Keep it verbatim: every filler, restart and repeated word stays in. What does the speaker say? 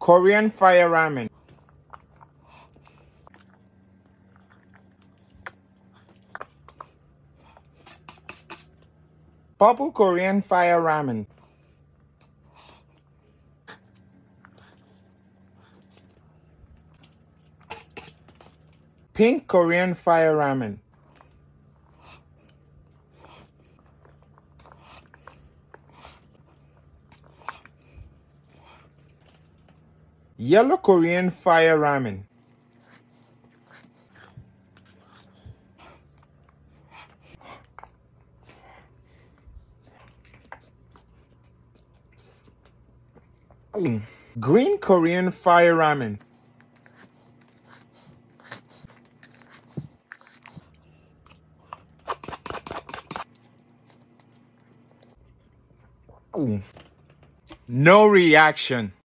Korean fire ramen. Purple Korean fire ramen. Pink Korean fire ramen. Yellow Korean fire ramen. Mm. Green Korean fire ramen. Mm. No reaction.